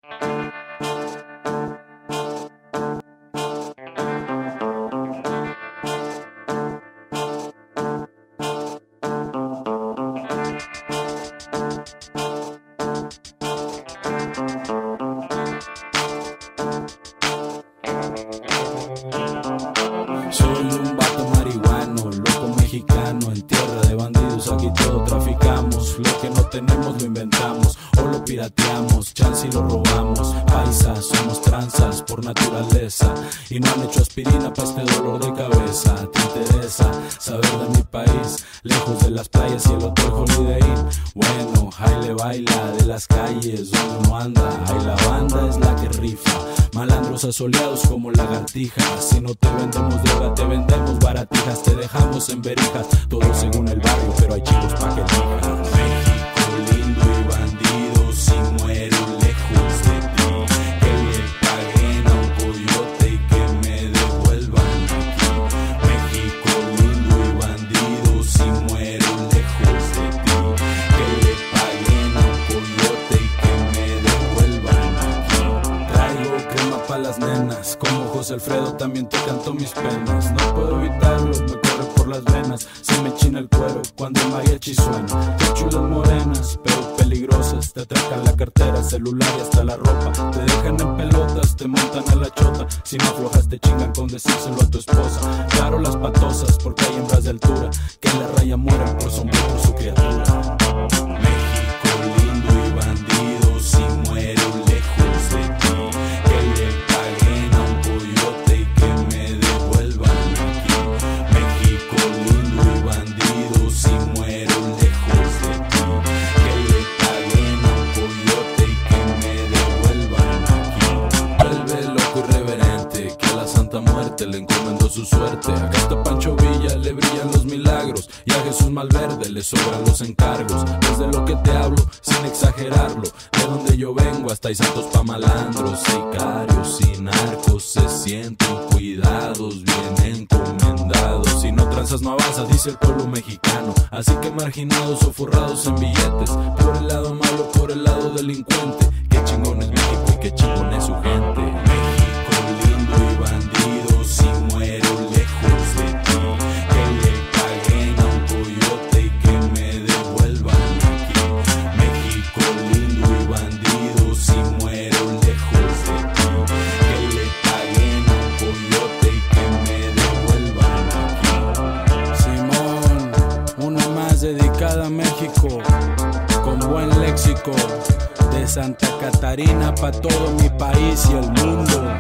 Soy un vato marihuano, loco mexicano, en tierra de bandidos aquí todo traficamos. Lo que no tenemos lo inventamos o lo pirateamos, chance y lo robamos. Paisas, somos tranzas por naturaleza y no han hecho aspirina para este dolor de cabeza. ¿Te interesa saber de mi país? Lejos de las playas y el hotel Holiday Inn. Bueno, ahí le baila de las calles donde uno anda. Ahí la banda es la que rifa, malandros asoleados como lagartijas. Si no te vendemos droga, te vendemos baratijas. Te dejamos en verijas, todo según el barrio, pero hay chicos pa' que elijas. México lindo y bandido, si muero lejos de ti, que le paguen a un coyote y que me devuelvan aquí. México lindo y bandido, si muero lejos de ti, que le paguen a un coyote y que me devuelvan aquí. Traigo crema pa' las nenas, como José Alfredo también te canto mis penas. No puedo evitarlo, me corre por las venas, se me china el cuero cuando el mariachi suena. Qué chulas morenas, pero peligrosas, te atracan la cartera, celular y hasta la ropa. Te dejan en pelotas, te montan a la chota. Si no aflojas te chingan con decírselo a tu esposa. Claro, las patosas, porque hay hembras de altura que en la raya mueren por sombra por su criatura. México lindo y bandido, si muero lejos de ti, que le paguen a un coyote y que me devuelvan aquí. México lindo y bandido, si muero lejos de ti, que le paguen a un coyote y que me devuelvan aquí. Vuelve loco irreverente, que a la Santa Muerte le encomendó su suerte. Acá está Pancho Villa, le brillan los milagros, y a Jesús Malverde le sobran los encargos. Desde lo que te hablo, sin exagerarlo, de donde yo vengo hasta hay santos pa' malandros, sicarios y narcos se sienten cuidados, bien encomendados. Si no tranzas no avanzas, dice el pueblo mexicano. Así que marginados o forrados en billetes, por el lado malo, por el lado delincuente. Qué chingón es México y qué chingón es su gente. México lindo y bandido, si muero lejos de ti, que le paguen a un coyote y que me devuelvan aquí. México lindo y bandido, si muero lejos de ti, que le paguen a un coyote y que me devuelvan aquí. Simón, una más dedicada a México, con buen léxico, de Santa Catarina pa' todo mi país y el mundo.